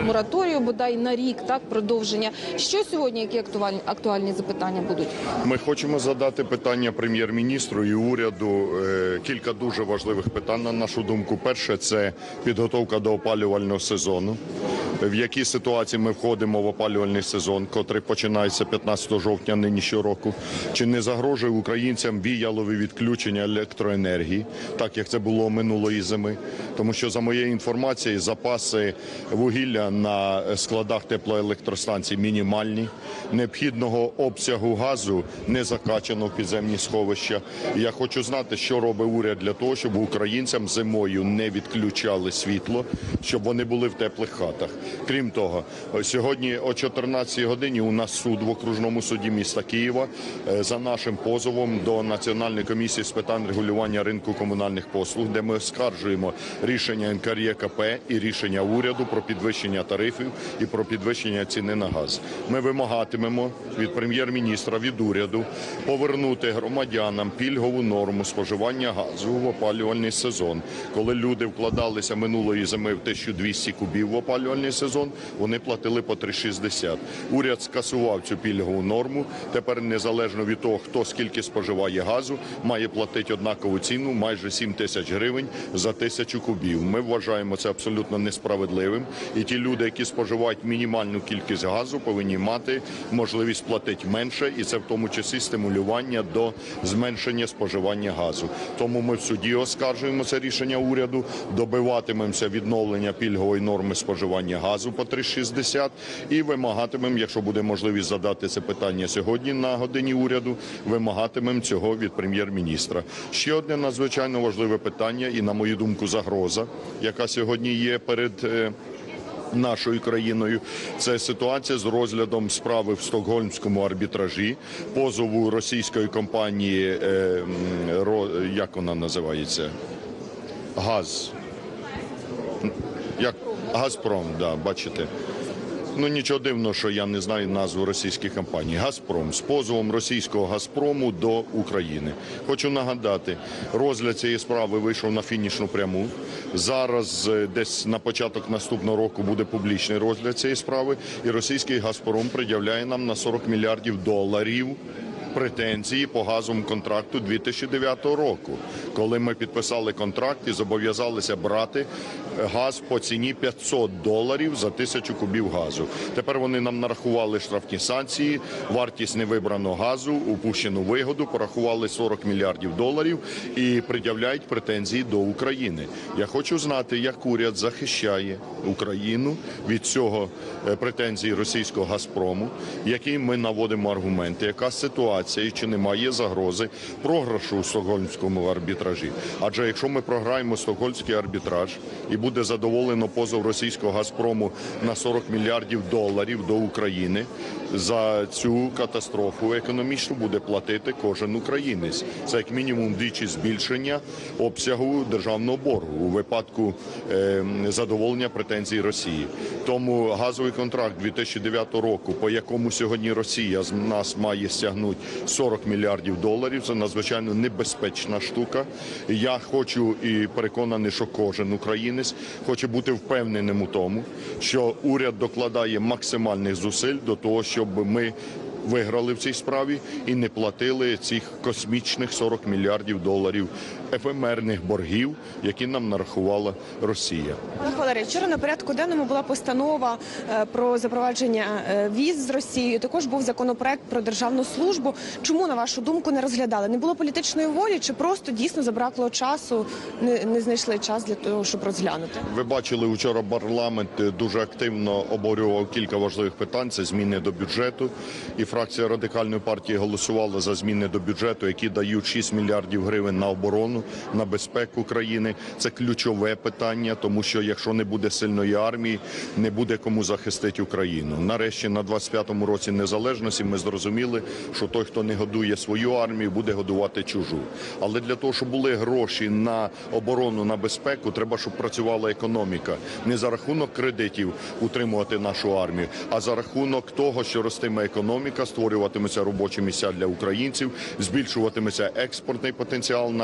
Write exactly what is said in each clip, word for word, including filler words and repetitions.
мораторію, бодай на рік, так, продовження. Що сьогодні, які актуальні, актуальні запитання будуть? Ми хочемо задати питання прем'єр-міністру і уряду. Кілька дуже важливих питань, на нашу думку. Перше – це підготовка до опалювального сезону. В якій ситуації ми входимо в опалювальний сезон, котрий починається п'ятнадцятого жовтня нинішнього року? Чи не загрожує українцям віялові відключення електроенергії, так як це було минулої зими? Тому що, за моєю інформацією, запаси вугілля на складах теплоелектростанцій мінімальні, необхідного обсягу газу не закачано в підземні сховища. І я хочу знати, що робить уряд для того, щоб українцям зимою не відключали світло, щоб вони були в теплих хатах. Крім того, сьогодні о чотирнадцятій годині у нас суд в окружному суді міста Києва за нашим позовом до Національної комісії з питань регулювання ринку комунальних послуг, де ми оскаржуємо рішення ен ка ер є ка пе і рішення уряду про підвищення тарифів і про підвищення ціни на газ. Ми вимагатимемо від прем'єр-міністра, від уряду повернути громадянам пільгову норму споживання газу в опалювальний сезон. Коли люди вкладалися минулої зими в тисячу двісті кубів в опалювальний сезон, вони платили по три шістдесят. Уряд скасував цю пільгову норму. Тепер незалежно від того, хто скільки споживає газу, має платити однакову ціну, майже сім тисяч гривень за тисячу кубів. Ми вважаємо це абсолютно несправедливим. І ті люди, які споживають мінімальну кількість газу, повинні мати можливість платити менше. І це в тому числі стимулювання до зменшення споживання газу. Тому ми в суді оскаржуємо це рішення уряду, добиватимемося відновлення пільгової норми споживання газу по три шістдесят і вимагатимемо, якщо буде можливість задати це питання сьогодні на годині уряду, вимагатимемо цього від прем'єр-міністра. Ще одне надзвичайно важливе питання і, на мою думку, загроза, яка сьогодні є перед нашою країною. Це ситуація з розглядом справи в Стокгольмському арбітражі, позову російської компанії, як вона називається? Газ. Як? Газпром, да, бачите. Ну, нічого дивного, що я не знаю назву російських компаній. «Газпром» з позовом російського «Газпрому» до України. Хочу нагадати, розгляд цієї справи вийшов на фінішну пряму. Зараз десь на початок наступного року буде публічний розгляд цієї справи. І російський «Газпром» пред'являє нам на сорок мільярдів доларів претензії по газовому контракту дві тисячі дев'ятого року, коли ми підписали контракт і зобов'язалися брати газ по ціні п'ятсот доларів за тисячу кубів газу. Тепер вони нам нарахували штрафні санкції, вартість невибраного газу, упущену вигоду, порахували сорок мільярдів доларів і пред'являють претензії до України. Я хочу знати, як уряд захищає Україну від цього претензій російського «Газпрому», які ми наводимо аргументи, яка ситуація і чи немає загрози програшу у Стокгольмському арбітражі. Адже якщо ми програємо Стокгольмський арбітраж і буде задоволено позов російського «Газпрому» на сорок мільярдів доларів до України, за цю катастрофу економічну буде платити кожен українець. Це як мінімум двічі збільшення обсягу державного боргу у випадку е, задоволення претензій Росії. Тому газовий контракт дві тисячі дев'ятого року, по якому сьогодні Росія з нас має стягнути сорок мільярдів доларів, це надзвичайно небезпечна штука. Я хочу і переконаний, що кожен українець хоче бути впевненим у тому, що уряд докладає максимальних зусиль до того, щоб ми виграли в цій справі і не платили цих космічних сорок мільярдів доларів ефемерних боргів, які нам нарахувала Росія. Пане Валерій, вчора на порядку денному була постанова про запровадження віз з Росією. Також був законопроект про державну службу. Чому, на вашу думку, не розглядали? Не було політичної волі чи просто дійсно забракло часу, не, не знайшли час для того, щоб розглянути? Ви бачили, вчора парламент дуже активно обговорював кілька важливих питань. Це зміни до бюджету. І фракція Радикальної партії голосувала за зміни до бюджету, які дають шість мільярдів гривень на оборону, на безпеку країни. Це ключове питання, тому що якщо не буде сильної армії, не буде кому захистити Україну. Нарешті на двадцять п'ятому році незалежності ми зрозуміли, що той, хто не годує свою армію, буде годувати чужу. Але для того, щоб були гроші на оборону, на безпеку, треба, щоб працювала економіка. Не за рахунок кредитів утримувати нашу армію, а за рахунок того, що ростиме економіка, створюватимуться робочі місця для українців, збільшуватиметься експортний потенціал нашої країни.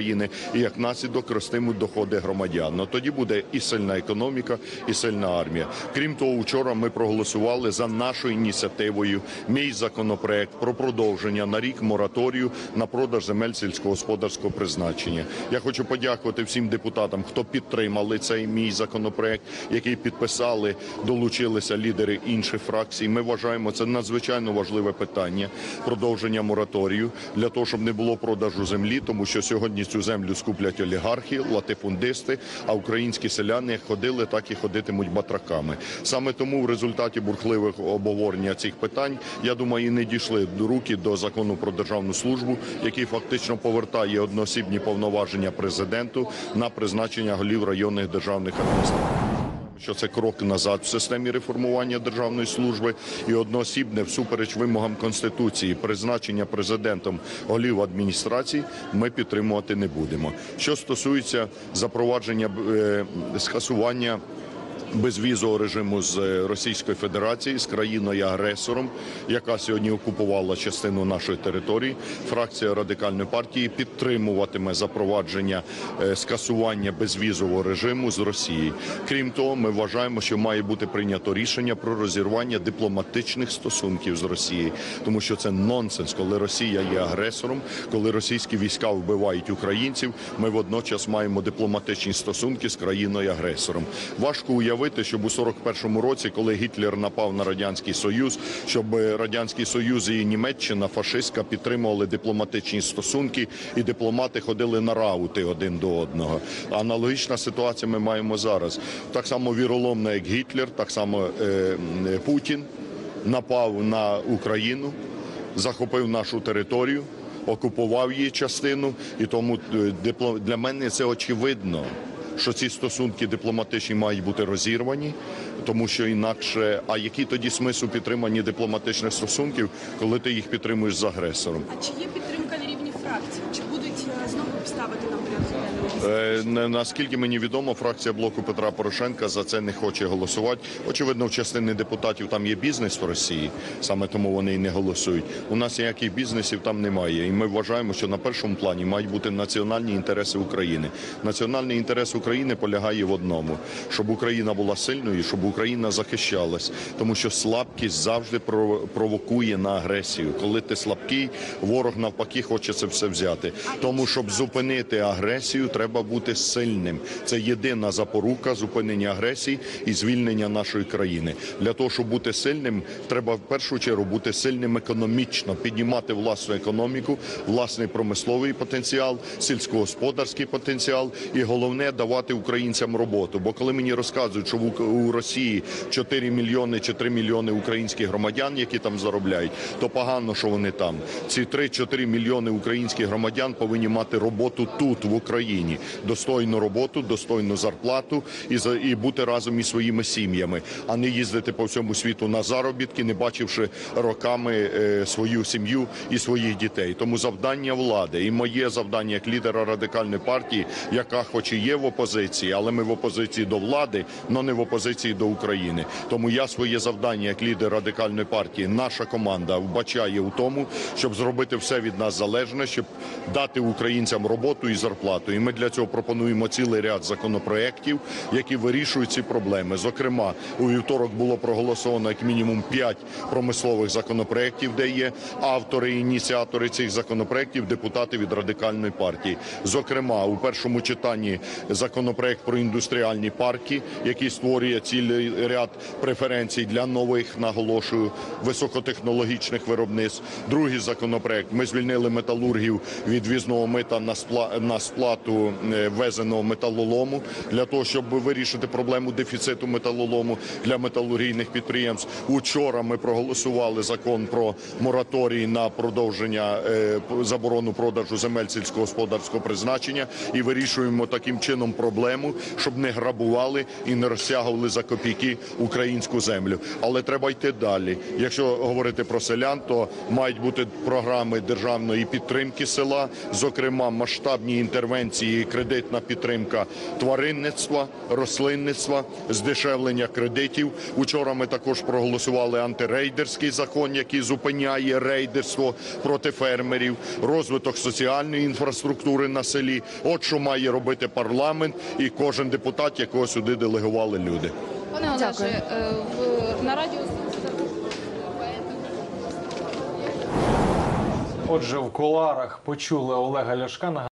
України і як наслідок ростимуть доходи громадян. Ну, тоді буде і сильна економіка, і сильна армія. Крім того, вчора ми проголосували за нашою ініціативою мій законопроект про продовження на рік мораторію на продаж земель сільськогосподарського призначення. Я хочу подякувати всім депутатам, хто підтримали цей мій законопроект, який підписали, долучилися лідери інших фракцій. Ми вважаємо, це надзвичайно важливе питання продовження мораторію для того, щоб не було продажу землі, тому що сьогодні цю землю скуплять олігархи, латифундисти, а українські селяни як ходили, так і ходитимуть батраками. Саме тому в результаті бурхливих обговорення цих питань, я думаю, і не дійшли до руки до закону про державну службу, який фактично повертає одноосібні повноваження президенту на призначення голів районних державних адміністрацій. Що це крок назад в системі реформування державної служби і одноосібне всупереч вимогам Конституції призначення президентом голів адміністрацій ми підтримувати не будемо. Що стосується запровадження е, скасування безвізового режиму з Російської Федерації, з країною-агресором, яка сьогодні окупувала частину нашої території, фракція Радикальної партії підтримуватиме запровадження скасування безвізового режиму з Росії. Крім того, ми вважаємо, що має бути прийнято рішення про розірвання дипломатичних стосунків з Росією, тому що це нонсенс, коли Росія є агресором, коли російські війська вбивають українців, ми водночас маємо дипломатичні стосунки з країною-агресором. Важко уявити, щоб у сорок першому році, коли Гітлер напав на Радянський Союз, щоб Радянський Союз і Німеччина фашистська підтримували дипломатичні стосунки і дипломати ходили на раути один до одного. Аналогічна ситуація ми маємо зараз. Так само віроломно, як Гітлер, так само е, Путін напав на Україну, захопив нашу територію, окупував її частину, і тому для мене це очевидно, що ці стосунки дипломатичні мають бути розірвані, тому що інакше, а який тоді смисл підтримання дипломатичних стосунків, коли ти їх підтримуєш з агресором? А чи є підтримка на рівні фракції? Чи будуть знову ставити на порядок денний? Е, наскільки мені відомо, фракція блоку Петра Порошенка за це не хоче голосувати. Очевидно, в частини депутатів там є бізнес в Росії, саме тому вони і не голосують. У нас ніяких бізнесів там немає, і ми вважаємо, що на першому плані мають бути національні інтереси України. Національний інтерес України полягає в одному, щоб Україна була сильною, щоб Україна захищалась, тому що слабкість завжди провокує на агресію. Коли ти слабкий, ворог навпаки хоче це все взяти. Тому, щоб зупинити агресію, треба бути сильним. Це єдина запорука зупинення агресії і звільнення нашої країни. Для того, щоб бути сильним, треба в першу чергу бути сильним економічно, піднімати власну економіку, власний промисловий потенціал, сільськогосподарський потенціал і головне – давати українцям роботу. Бо коли мені розказують, що у Росії чотири мільйони чи три мільйони українських громадян, які там заробляють, то погано, що вони там. Ці три-чотири мільйони українських громадян повинні мати роботу тут, в Україні. Достойну роботу, достойну зарплату і, за, і бути разом із своїми сім'ями, а не їздити по всьому світу на заробітки, не бачивши роками е, свою сім'ю і своїх дітей. Тому завдання влади і моє завдання як лідера Радикальної партії, яка хоч і є в опозиції, але ми в опозиції до влади, але не в опозиції до України. Тому я своє завдання як лідер Радикальної партії, наша команда вбачає у тому, щоб зробити все від нас залежне, щоб дати українцям роботу і зарплату. І ми для цього пропонуємо цілий ряд законопроєктів, які вирішують ці проблеми. Зокрема, у вівторок було проголосовано як мінімум п'ять промислових законопроєктів, де є автори і ініціатори цих законопроєктів, депутати від Радикальної партії. Зокрема, у першому читанні законопроєкт про індустріальні парки, який створює цілий ряд преференцій для нових, наголошую, високотехнологічних виробництв. Другий законопроєкт. Ми звільнили металургів від ввізного мита на, спла... на сплату ввезеного металолому для того, щоб вирішити проблему дефіциту металолому для металургійних підприємств. Учора ми проголосували закон про мораторій на продовження е, заборону продажу земель сільськогосподарського призначення і вирішуємо таким чином проблему, щоб не грабували і не розтягували за копійки українську землю. Але треба йти далі. Якщо говорити про селян, то мають бути програми державної підтримки села, зокрема масштабні інтервенції і кредитна підтримка тваринництва, рослинництва, здешевлення кредитів. Учора ми також проголосували антирейдерський закон, який зупиняє рейдерство проти фермерів, розвиток соціальної інфраструктури на селі. От що має робити парламент і кожен депутат, якого сюди делегували люди. Пане Олеже, Дякую. е, в на радіо. Отже, в кулуарах почули Олега Ляшка.